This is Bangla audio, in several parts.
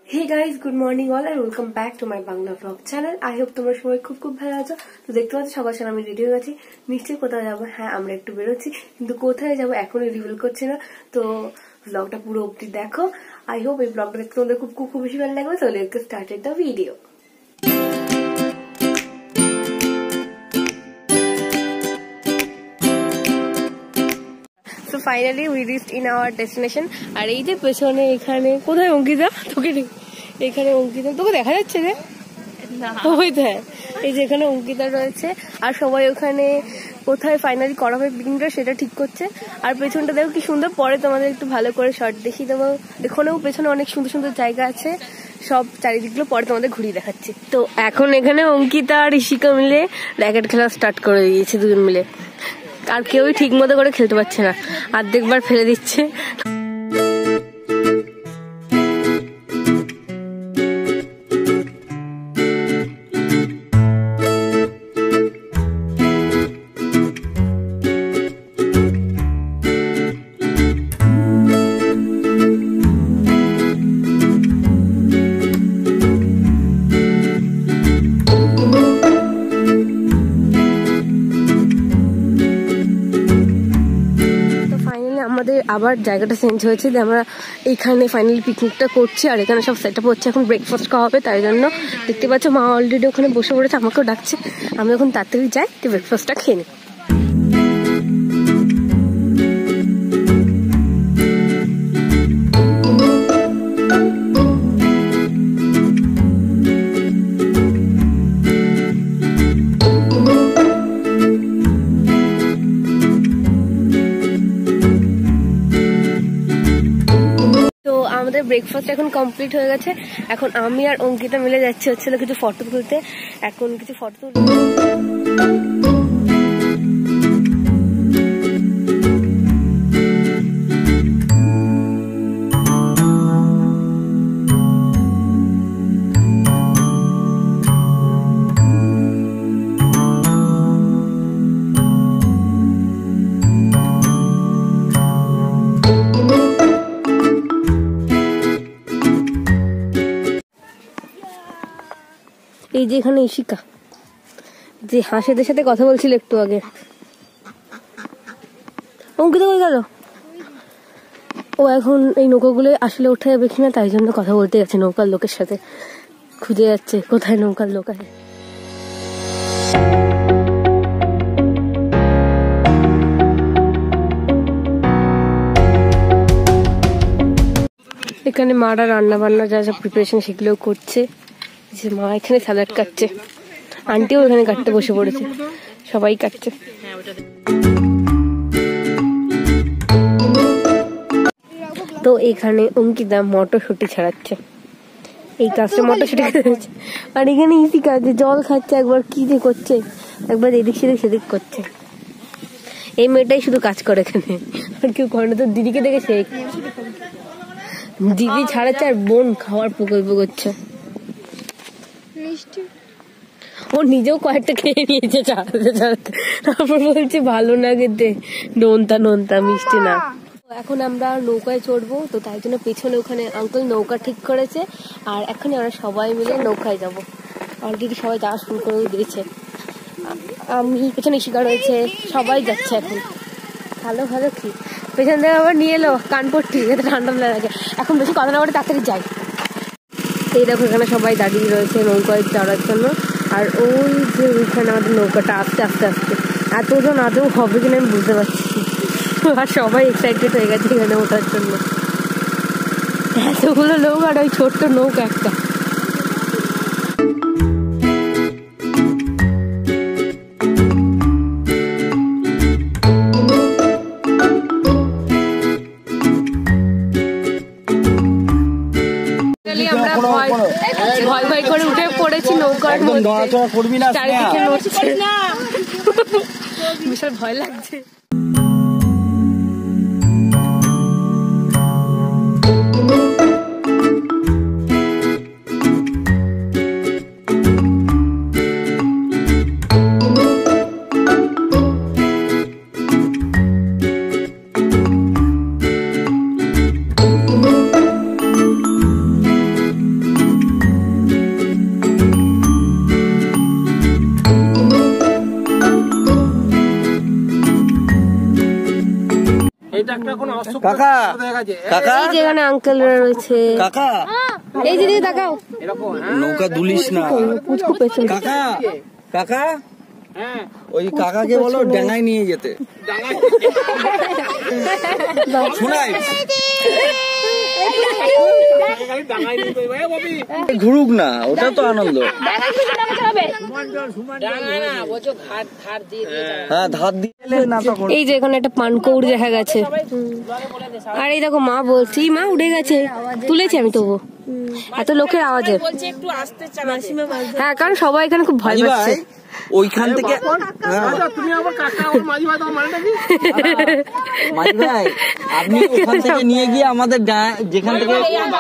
Hey guys, good morning all and welcome back to my Bangla vlog channel. I hope তোমরা সবাই খুব ভালো আছো। তো দেখতে পাচ্ছ সবার সাথে আমি রেডি হয়ে গেছি। নিশ্চয়ই কোথায় যাব? হ্যাঁ, আমরা একটু বেরোচ্ছি, কিন্তু কোথায় যাব এখনো রিভিল করছি না। তো ব্লগটা পুরো অবধি দেখো। আই হোপ এই ব্লগটা দেখতে তোমাদের খুব বেশি ভালো লাগবে। So let's get started the video. So finally we reached in our destination. আর এই যে পেছনে এখানে কোথায় অঙ্কিতা? তোকে এখানে অঙ্কিতা তোকে দেখা যাচ্ছে রে? না, ওই তো এই যে এখানে অঙ্কিতা রয়েছে আর সবাই ওখানে কোথায় ফাইনালি করা হবে পিকনিকটা সেটা ঠিক করছে। আর পেছনটা দেখো কি সুন্দর, পরে তোমাদের একটু ভালো করে শর্ট দেখিয়ে দেবো। এখানেও পেছনে অনেক সুন্দর সুন্দর জায়গা আছে, সব চারিদিকগুলো পরে তোমাদের ঘুরিয়ে দেখাচ্ছি। তো এখন এখানে অঙ্কিতা আর ঋষিকা মিলে র্যাকেট খেলা স্টার্ট করে দিয়েছে দুজন মিলে। আর কেউই ঠিক মতো করে খেলতে পারছে না, অর্ধেকবার ফেলে দিচ্ছে। আমাদের আবার জায়গাটা চেঞ্জ হয়েছে, আমরা এখানে ফাইনালি পিকনিকটা করছি আর এখানে সব সেট আপ হচ্ছে। এখন ব্রেকফাস্ট খাওয়া হবে, তাই জন্য দেখতে পাচ্ছ মা অলরেডি ওখানে বসে পড়েছে, আমাকেও ডাকছে। আমি এখন তাড়াতাড়ি যাই, তো ব্রেকফাস্টটা খেয়ে নিই। আমাদের ব্রেকফাস্ট এখন কমপ্লিট হয়ে গেছে। এখন আমি আর অঙ্কিতা মিলে যাচ্ছি হচ্ছিল কিছু ফটো তুলতে। এখন কিছু ফটো তুলতে এই যে এখানে ইশিকা যে হাসিদের সাথে কথা বলছিল একটু আগে। অঙ্কিতা কই গেল? ও এখন এই নৌকাগুলো আসলে উঠে যাবে কিনা তাই জন্য কথা বলতে গেছে নৌকার লোকের সাথে, খুঁজে যাচ্ছে কোথায় নৌকার লোক আছে। এখানে মারা রান্না বান্না যা যা প্রিপারেশন সেগুলোও করছে। যে মা এখানে স্যালাড কাটছে, আন্টিও এখানে কাটতে বসে পড়েছে, সবাই কাটছে। তো এখানে অঙ্কিতা মটরশুঁটি ছাড়াচ্ছে, এই কাজটা মটরশুঁটি খাচ্ছে। আর এখানে ইসি কাজে জল খাচ্ছে, একবার কি যে করছে, একবার এদিক সেদিক করছে। এই মেয়েটাই শুধু কাজ করে এখানে, আর কেউ করে না। তো দিদিকে দেখে সে দিদি ছাড়াচ্ছে আর বোন খাওয়ার প্রকল্প করছে। ও নিজেও কয়েকটা খেয়ে নিয়েছে ছাড়াতে, তারপর বলছে ভালো না খেতে, নোনতা মিষ্টি না। এখন আমরা নৌকায় চড়বো, তো তাই জন্য পেছনে ওখানে আঙ্কেল নৌকা ঠিক করেছে। আর এখন আমরা সবাই মিলে নৌকায় যাব। অলরেডি সবাই যাওয়া শুরু করে দিয়েছে, আমি পেছনে শিকার রয়েছে, সবাই যাচ্ছে এখন। ভালো কি পেছন থেকে আবার নিয়ে এলো কানপট্টি, যাতে ঠান্ডা লাগে। এখন বেশি কথা না বলে তাড়াতাড়ি যাই। এই দেখো এখানে সবাই দাঁড়িয়ে রয়েছে নৌকায় চড়ার জন্য। আর ওই যে ওইখানে আমাদের নৌকাটা আস্তে এতজন আদৌ হবে কিনা আমি বুঝতে পারছি। আর সবাই এক্সাইটেড হয়ে গেছে এখানে ওঠার জন্য। এতগুলো লোক আর ওই ছোট্ট নৌকা একটা। আমরা ভয় করে উঠে পড়েছি নৌকার মধ্যে, চারিদিকে নড়ছে, বিশাল ভয় লাগছে। কাকা কাকা যেখানে আঙ্কেল রয়েছে কাকা এই যে দেখাও নৌকা দুলিস না কাকা কাকা ওই কাকাকে বলো ডাঙায় নিয়ে যেতে শোনাই ঘুরুক না ওটা তো আনন্দ হ্যাঁ ধার দিয়ে এই যে এখানে একটা পানকৌড় দেখা গেছে আর এই দেখো মা বলছি মা উঠে গেছে তুলেছি আমি তবু এত লোকের আওয়াজে হ্যাঁ কারণ সবাই এখানে খুব ভয় পাচ্ছে ওইখান থেকে আপনি ওখান থেকে নিয়ে গিয়ে আমাদের যেখান থেকে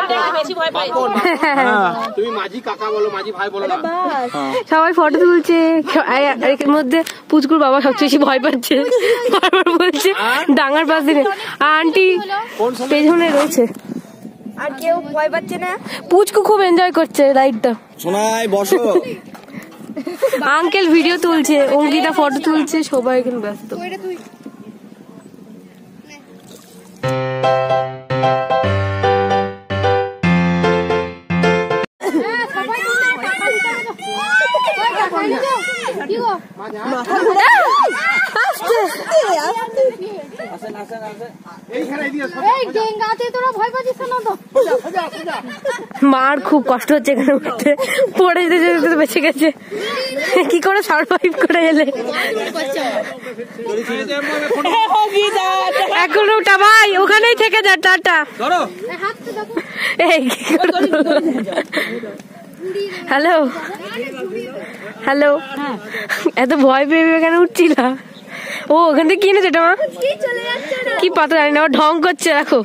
সবাই ফটো তুলছে এর মধ্যে পুচকুর বাবা সবচেয়ে বেশি ভয় পাচ্ছে বারবার বলছে ডাঙার পাশে আন্টি পেছনে রয়েছে আর কেউ ভয় পাচ্ছে না পুচকু খুব এনজয় করছে রাইডটা শোনাই বসো আঙ্কেল ভিডিও তুলছে অঙ্কিতা ফটো তুলছে সবাই এখানে ব্যস্ত মার খুব কষ্ট হচ্ছে এখানে উঠতে পড়ে যেতে যেতে বেঁচে গেছে কি করে সারভাইভ করে এলে এখন ওটা ভাই ওখানেই থেকে যা টাটা হ্যালো হ্যালো এত ভয় পেয়ে এখানে উঠছিল ও ওখান থেকে কিনেছে এটা মা কি পাতা জানি না ঢং করছে দেখো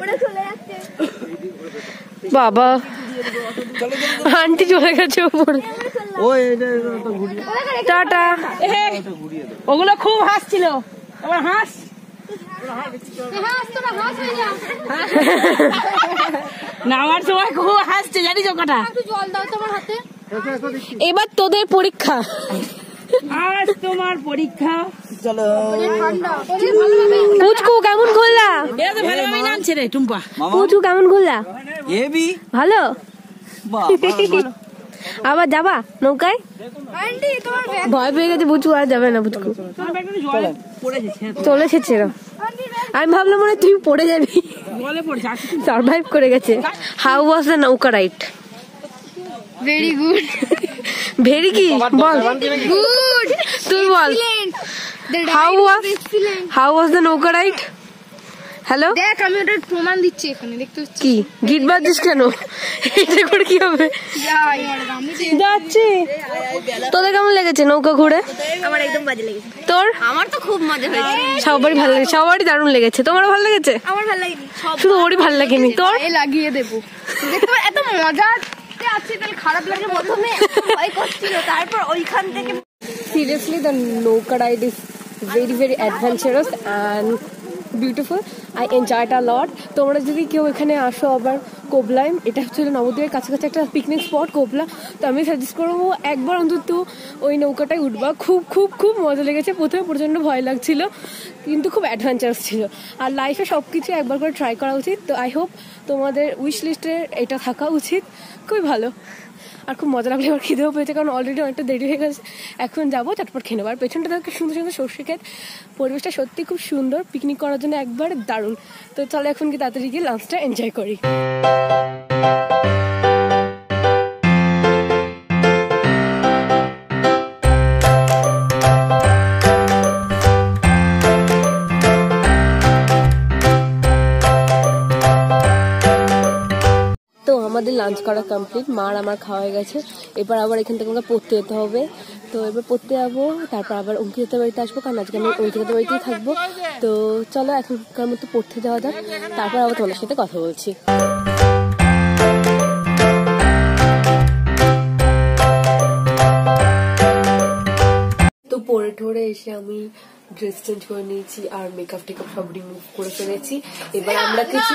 বাবা আন্টি চলে গেছে ওপরে টাটা ওগুলো খুব হাসছিল আবার হাস নামার সময় খুব হাসছে জানিস ওটা এবার তোদের পরীক্ষা আজ তোমার পরীক্ষা চলো পুচকু কেমন ঘুরলা ভালোভাবে নামছে রে টুম্পা পুচকু কেমন ঘুরলা হেভি ভালো আবার যাবা নৌকায় ভয় পেয়ে গেছে পুচকু আর যাবে না পুচকু চলে এসেছে আমি ভাবলাম মনে তুই পড়ে যাবি সারভাইভ করে গেছে how was the nouka ride very good very কি বল গুড তুই বল how was the nouka ride hello দেখ আমি ওটা প্রমাণ দিচ্ছি এখানে দেখতে পাচ্ছি কি গিট বাজছিস কেন এটা করে কি হবে যাচ্ছি তোদের কেমন লেগেছে নৌকা ঘুরে আমার একদম বাজে লেগেছে তোর আমার তো খুব মজা হয়েছে সবারই ভালো লেগেছে সবারই দারুণ লেগেছে তোমারও ভালো লেগেছে আমার ভালো লাগেনি শুধু ওরই ভালো লাগেনি তোর লাগিয়ে দেবো দেখো এত মজা আছে তাহলে খারাপ লাগে প্রথমে ভয় করছিল তারপর ওইখান থেকে seriously the nouka ride is very very adventurous and beautiful I enjoyed a lot তোমরা যদি কেউ এখানে আসো আবার কোবলায় এটা হচ্ছে নবদ্বীপের কাছাকাছি একটা পিকনিক স্পট কোবলা তো আমি সাজেস্ট করবো একবার অন্তত ওই নৌকাটায় উঠবা খুব খুব খুব মজা লেগেছে প্রথমে প্রচণ্ড ভয় লাগছিল কিন্তু খুব অ্যাডভেঞ্চারাস ছিল আর লাইফে সব কিছু একবার করে ট্রাই করা উচিত তো আই হোপ তোমাদের উইশ লিস্টে এটা থাকা উচিত খুবই ভালো আর খুব মজা লাগলে এবার খিদেও পেয়েছে কারণ অলরেডি অনেকটা দেরি হয়ে গেছে এখন যাবো চটপট খেয়ে নেবো আর পেছনটা দেখো সুন্দর সুন্দর সর্ষে ক্ষেত পরিবেশটা সত্যি খুব সুন্দর পিকনিক করার জন্য একবার দারুণ তো চলো এখন কি তাড়াতাড়ি গিয়ে লাঞ্চটা এনজয় করি আমাদের লাঞ্চ করা কমপ্লিট মার আমার খাওয়া হয়ে গেছে এবার আবার এখান থেকে আমাকে পড়তে যেতে হবে তো এবার পড়তে যাবো তারপর আবার অঙ্কিতার বাড়িতে আসবো কারণ আজকে আমি অঙ্কিতার বাড়িতেই থাকবো তো চলো এখনকার মতো পড়তে যাওয়া যাক তারপর আবার তোমার সাথে কথা বলছি তো পরে ঠরে এসে আমি ড্রেস চেঞ্জ করে নিয়েছি আর মেকআপ টেকআপ সব রিমুভ করে ফেলেছি এবার আমরা কিছু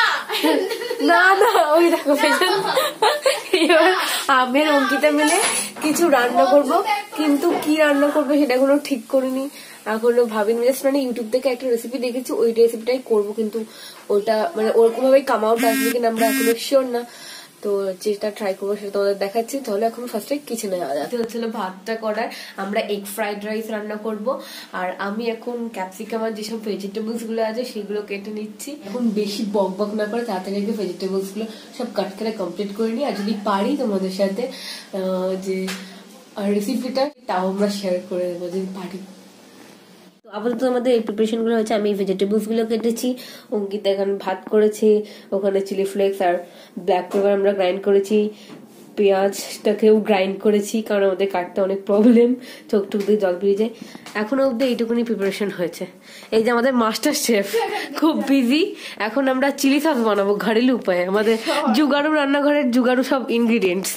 না ওই দেখো এবার আমের অঙ্কিতা মিলে কিছু রান্না করব, কিন্তু কি রান্না করবো সেটা এখনো ঠিক করিনি, এখনো ভাবিনি। জাস্ট মানে ইউটিউব থেকে একটা রেসিপি দেখেছি, ওই রেসিপিটাই করবো, কিন্তু ওটা মানে ওরকম ভাবে কাম আউট আসবে কিনা আমরা এখনো শিওর না। তো যেটা ট্রাই করবো সেটা তোমাদের দেখাচ্ছি। তাহলে এখন ফার্স্টে কিচেনে যাওয়া যাচ্ছে। হচ্ছিল ভাতটা করার, আমরা এগ ফ্রাইড রাইস রান্না করব। আর আমি এখন ক্যাপসিকাম আর যেসব ভেজিটেবলস গুলো আছে সেগুলো কেটে নিচ্ছি। এখন বেশি বক বক না করে তাড়াতাড়ি ভেজিটেবলস গুলো সব কাট করে কমপ্লিট করে নিই। আর যদি পারি তোমাদের সাথে যে রেসিপিটা তাও আমরা শেয়ার করে দেবো যদি পারি। আপাতত আমাদের এই প্রিপারেশন গুলো হচ্ছে, আমি ভেজিটেবলস গুলো কেটেছি, অঙ্কিতা এখানে ভাত করেছি, ওখানে চিলি ফ্লেক্স আর ব্ল্যাক পেপার আমরা গ্রাইন্ড করেছি, পেঁয়াজটাকেও গ্রাইন্ড করেছি কারণ আমাদের কাটতে অনেক প্রবলেম, চোখ টুক দিয়ে জল বেরিয়ে যায়। এখনো অব্দি এইটুকুনি প্রিপারেশন হয়েছে। এই যে আমাদের মাস্টার শেফ খুব বিজি, এখন আমরা চিলি সস বানাবো ঘরেলু উপায়ে, আমাদের জুগাড়ু রান্নাঘরের জুগাড়ু সব ইনগ্রিডিয়েন্টস।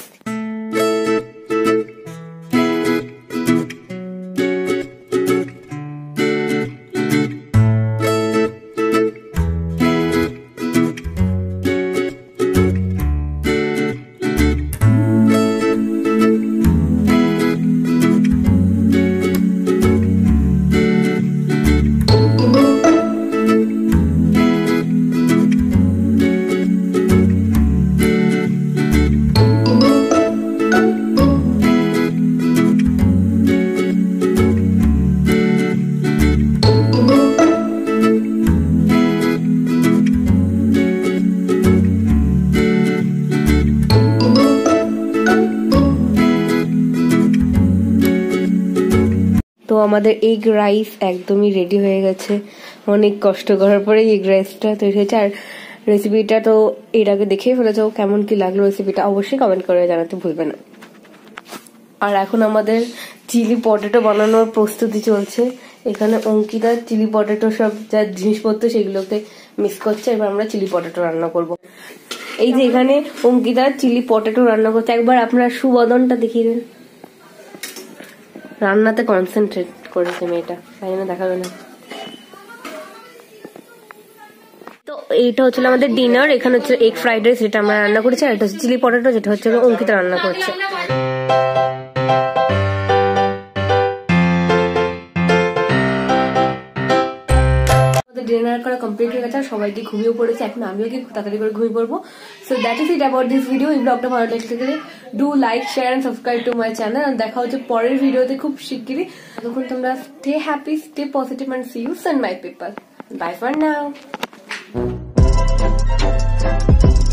তো আমাদের এগ রাইস একদমই রেডি হয়ে গেছে, অনেক কষ্ট করার পরে এগ রাইসটা তৈরি হয়েছে। আর রেসিপিটা তো এর আগে দেখেই ফেলেছো, কেমন কি লাগলো রেসিপিটা অবশ্যই কমেন্ট করে জানাতে ভুলবে না। আর এখন আমাদের চিলি পটেটো বানানোর প্রস্তুতি চলছে। এখানে অঙ্কিতা চিলি পটেটো সব যা জিনিসপত্র সেগুলোকে মিক্স করছে, এবার আমরা চিলি পটেটো রান্না করব। এই যে এখানে অঙ্কিতা চিলি পটেটো রান্না করছে, একবার আপনার সুবদনটা দেখিয়ে দেন। রান্নাতে কনসেন্ট্রেট করেছে মেয়েটা, তাই জন্য দেখাবে না। তো এইটা হচ্ছিল আমাদের ডিনার। এখানে হচ্ছে এগ ফ্রাইড রাইস, যেটা আমরা রান্না করেছি, আর এটা হচ্ছে চিলি পটেটো, যেটা হচ্ছে অঙ্কিতা রান্না করছে। ডিনার করা কমপ্লিট হয়ে গেছে, সবাইকে ঘুমিয়ে পড়েছে, এখন আমিও কি তাড়াতাড়ি করে ঘুমিয়ে পড়বো। So that is it about this video. এই ব্লগটা ভালো লাগতে গেলে do like, share and subscribe to my channel. আর দেখা হচ্ছে পরের ভিডিওতে খুব শিগগিরই। তখন তোমরা stay happy, stay positive and see you soon my people. Bye for now.